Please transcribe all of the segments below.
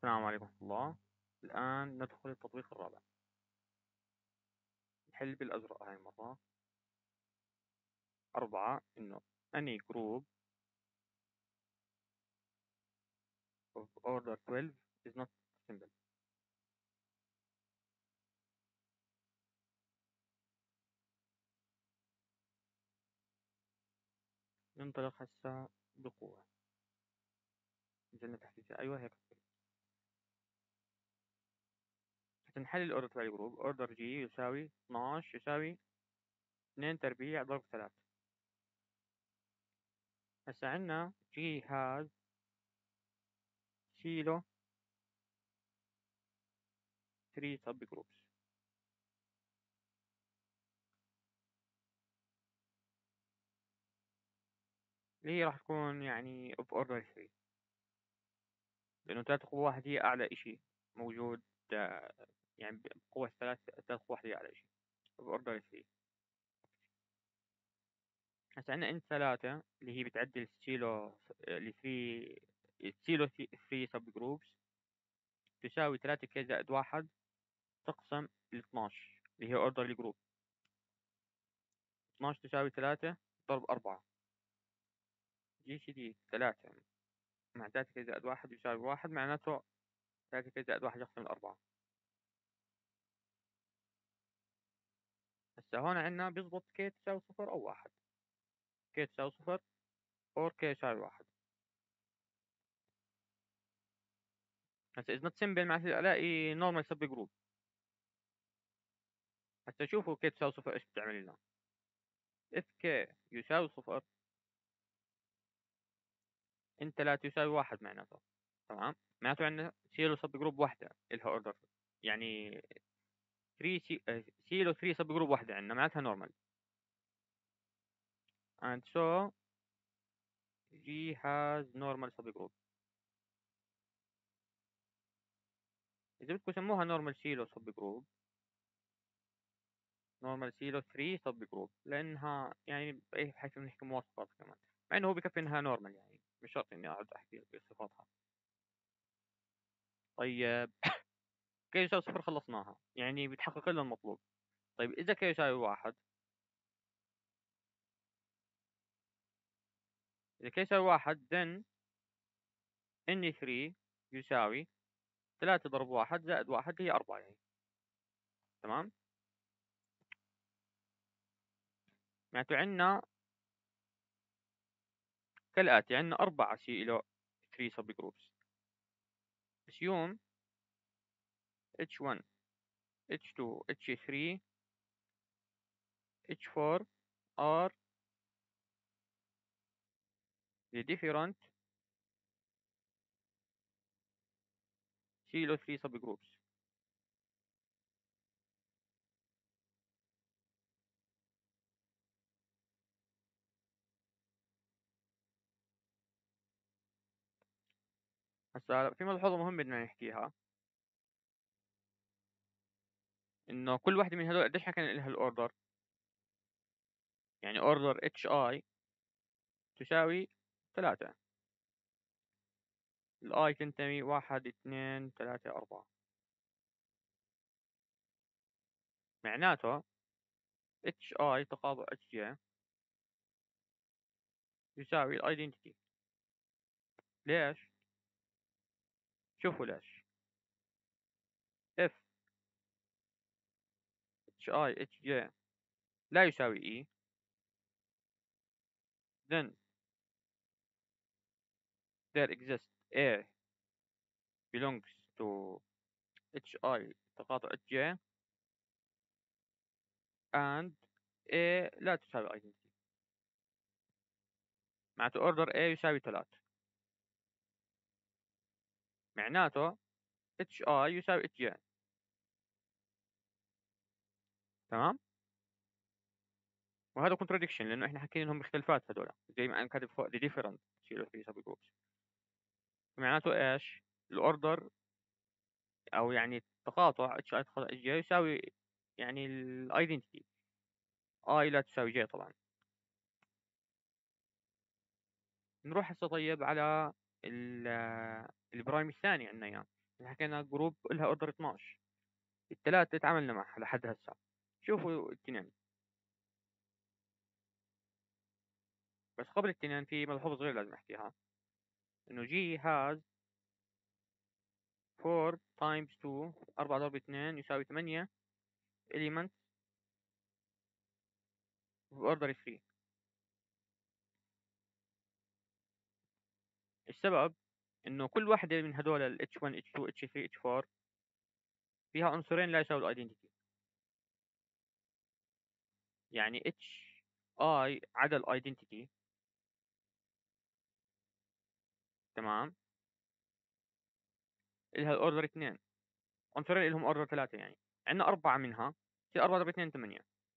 السلام عليكم ورحمة الله. الآن ندخل التطبيق الرابع. نحل بالأزرق هاي المرة. 4 إنه any group of order 12 is not simple. ننطلق هسا بقوة. نزلنا تحديث أيوة هيك. نحل الأوردر تبع الجروب. أوردر جي يساوي 12 يساوي 2 تربيع ضرب 3. هسا عنا جي has كيلو 3 sub groups. اللي هي راح تكون يعني of order 3، لأنه 3 قوة واحد هي أعلى إشي موجود. يعني بقوة 3 قوة واحد هي أعلى إشي of order 3. هسا عندنا انت 3 اللي هي بتعدل ستيلو اللي في ستيلو 3 سب جروبس تساوي 3 كي زائد 1 تقسم ل 12 اللي هي اوردر جروب. 12 تساوي 3 ضرب 4 جي سي دي 3 مع 3 كي زائد 1 يساوي 1، معناته 3 كي زائد 1 يقسم ل 4. هسا هون عندنا بيضبط كي تساوي 0 أو 1. كي تساوي 0 اور كي يساوي 1. هسا إذا نوت سمبل معناته ألاقي نورمال سب جروب. هسا شوفوا كي تساوي 0 إيش بتعمل لنا. اف كي يساوي 0 ان 3 يساوي 1 معناته تمام. معناته عندنا سيلو سب جروب واحدة إلها اوردر، يعني 3 سيلو 3 سب جروب واحدة عندنا معناتها نورمال. and so G has normal sub group. إذا بدكم سموها نورمال سيلو سب جروب، نورمال سيلو 3 سب جروب، لأنها يعني بأي حيث بنحكي مواصفات كمان، مع إنه هو بكفي إنها نورمال، يعني مش شرط إني أقعد أحكي بصفاتها. طيب كي يساوي 0 خلصناها، يعني بتحقق لنا المطلوب. طيب إذا كي يساوي 1، إذا كي يساوي 1 then n 3 يساوي 3 ضرب 1 زائد 1 هي 4 يعني. تمام. معناته عندنا كالآتي: عندنا 4 سي إلى 3 سب جروبس. assume H1 H2 H3 H4 are the different سي إلى 3 سب جروبس. هسا في ملحوظة مهمة بدنا نحكيها، إنه كل واحدة من هذول قديش حكينا لها الأوردر. يعني أوردر HI تساوي 3، الآي تنتمي 1 2 3 4. معناته HI تقاطع HJ يساوي الايدنتيتي. ليش؟ شوفوا ليش. if HI HJ لا يساوي E then there exists A belongs to HI تقاطع HJ and A لا تساوي identity. معناته order A يساوي 3، معناته HI يساوي HJ. تمام. وهذا contradiction لأنه إحنا حكينا إنهم مختلفات هذول، زي ما أنا كاتب فوق the different zero three subgroups. معناته إيش؟ الأوردر أو يعني التقاطع HI تقاطع HJ يساوي يعني الايدنتيتي I لا تساوي J طبعا. نروح هسه طيب على البرايم الثاني عندنا اياه، حكينا جروب لها اوردر 12. الثلاثة تعاملنا معها لحد هسه. شوفوا التنين. بس قبل التنين في ملحوظة صغيرة لازم احكيها، انه جي هاز 4 times 2، 4 ضرب 2 يساوي 8 element اوردر 3. السبب انه كل واحدة من هدول ال H1 H2 H3 H4 فيها عنصرين لا يساوي الايدنتيتي. يعني HI عدا الايدنتيتي، تمام، لها الاوردر 2، عنصرين لهم اوردر 3. يعني عندنا 4 منها، في 4 ضرب 2 8.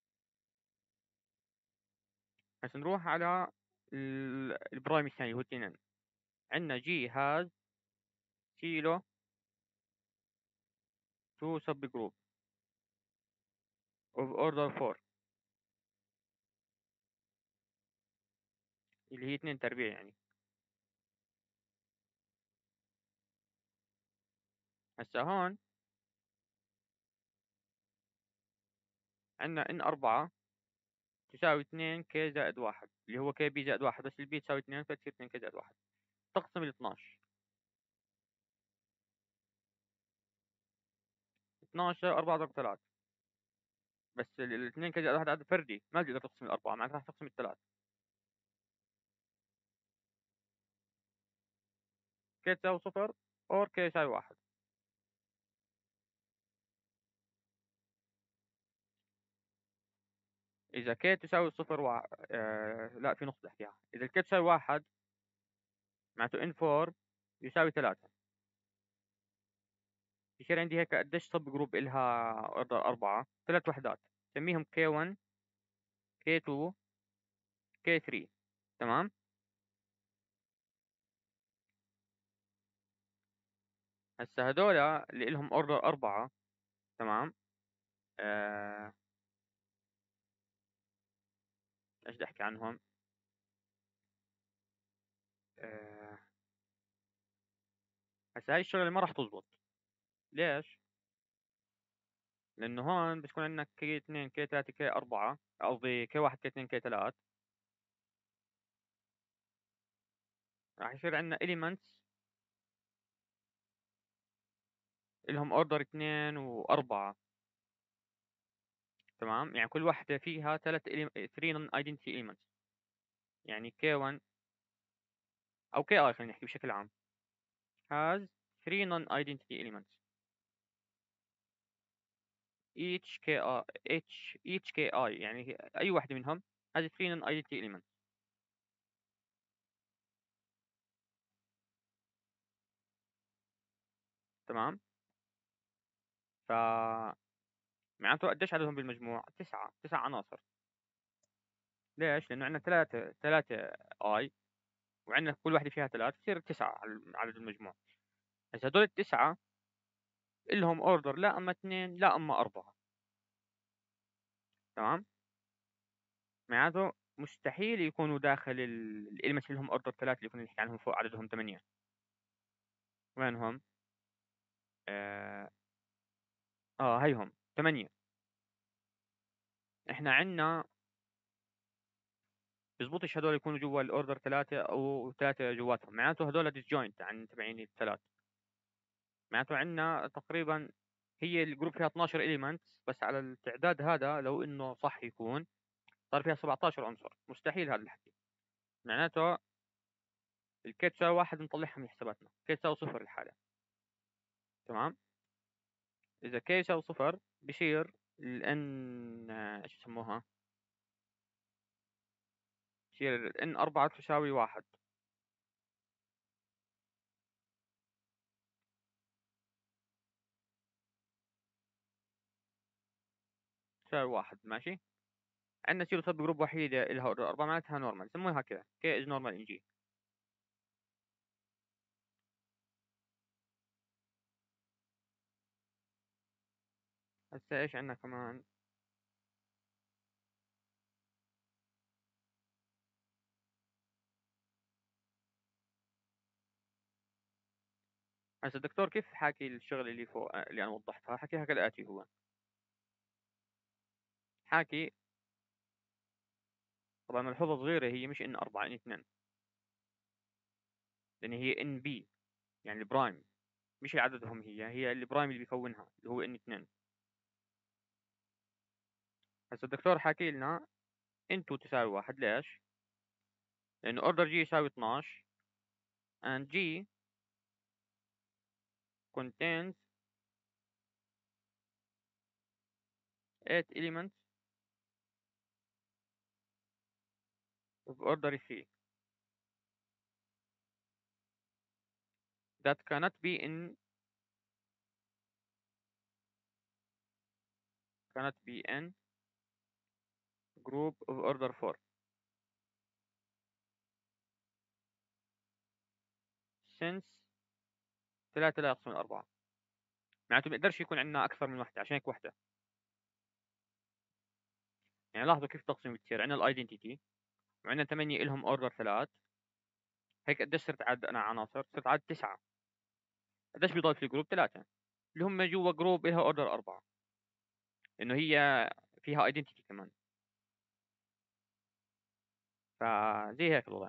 هسه نروح على البرايم الثاني اللي هو 2. عندنا جي هاز كيلو 2 سب جروب of order 4 اللي هي 2 تربيع يعني. هسه هون عندنا ان 4 تساوي 2 كي زائد 1 اللي هو كي بي زائد 1، بس البي تساوي 2 فتصير 2 كي زائد 1. تقسم ال 12. 12 4 ضرب 3. بس ال 2 كي زائد 1 عدد فردي ما تقدر تقسم الأربعة، معناتها راح تقسم الثلاث. كي تساوي 0 اور كي يساوي 1. إذا كي تساوي 0 لا، في نقطة احكيها. إذا الكي تساوي 1 معناته ان 4 يساوي 3. يصير عندي هيك قديش سب جروب إلها اوردر 4؟ 3 وحدات، سميهم كي 1 كي 2 كي 3. تمام. هسا هدول اللي لهم اوردر 4، تمام. آه... ايش بدي احكي عنهم؟ آه... هسا هاي الشغلة ما راح تزبط. ليش؟ لأنه هون بتكون عندنا كي 2 كي 3 كي 4، قصدي كي 1 كي 2 كي 3. راح يصير عندنا elements لهم اوردر 2 و4. تمام، يعني كل واحدة فيها 3 non identity elements. يعني كي 1 أو كي I، خلينا نحكي بشكل عام، has 3 non identity elements. each ki يعني أي واحدة منهم has 3 non identity elements. تمام. ف معناته قديش عددهم بالمجموع؟ 9 عناصر. ليش؟ لأنه عندنا ثلاثة اي، وعندنا كل واحدة فيها 3، بصير 9 على عدد المجموع. بس هدول التسعة لهم اوردر لا اما 2 لا اما 4. تمام. معناته مستحيل يكونوا داخل الإلمنتس اللي هم اوردر 3 اللي كنا نحكي عنهم فوق عددهم 8. وين هم؟ اه, هيهم 8. احنا عندنا بزبطش هدول يكونوا جوا الاوردر 3 او 3 جواتهم، معناته هدول ديسجوينت عن تبعين الثلاث. معناته عندنا تقريبا هي الجروب فيها 12 إليمنت، بس على التعداد هذا لو انه صح يكون صار فيها 17 عنصر. مستحيل هذا الحكي. معناته الكي تساوي 1 نطلعها من حساباتنا، كي تساوي 0 الحالة. تمام. إذا كي يساوي 0 بصير ال n ايش يسموها؟ بصير ال n 4 تساوي 1. تساوي 1 ماشي. عندنا سيرو سب جروب وحيدة لها اوردر 4 معناتها نورمال، سموها كذا كي از نورمال ان جي. هسه ايش عندنا كمان؟ هسا الدكتور كيف حاكي الشغل اللي فوق اللي أنا وضحتها، حكيها كالآتي. هو حاكي طبعا ملحوظة صغيرة، هي مش إن 4 إن 2، لأن هي إن بي يعني البرايم، مش عددهم، هي البرايم اللي بيكونها اللي هو إن 2. هسا الدكتور حاكي لنا إن 2 تساوي 1. ليش؟ لأنه أوردر جي يساوي 12 and G contains 8 elements of order 3 that cannot be in group of order 4 since 3 لا يقسم 4. معناته ما يقدرش يكون عندنا أكثر من وحدة، عشان هيك وحدة. يعني لاحظوا كيف التقسيم بتصير. عندنا الايدنتيتي وعندنا 8 إلهم اوردر 3. هيك قديش صرت عدد أنا عناصر؟ صرت عدد 9. قديش بيضل في الجروب؟ 3 اللي هم جوا جروب إلها اوردر 4، لأنه هي فيها ايدنتيتي كمان. فزي هيك الوضع.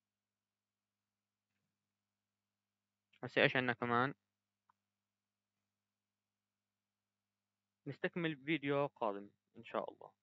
هسه ايش عندنا كمان؟ نستكمل فيديو قادم إن شاء الله.